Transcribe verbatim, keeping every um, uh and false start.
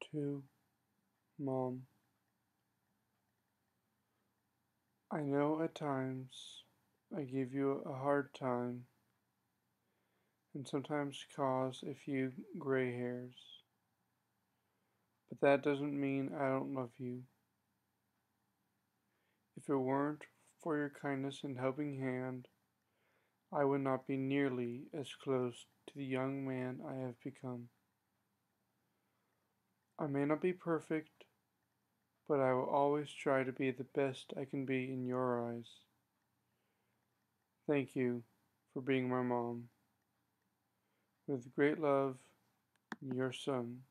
To Mom. I know at times I give you a hard time and sometimes cause a few gray hairs, but that doesn't mean I don't love you. If it weren't for your kindness and helping hand, I would not be nearly as close to the young man I have become. I may not be perfect, but I will always try to be the best I can be in your eyes. Thank you for being my mom. With great love, your son.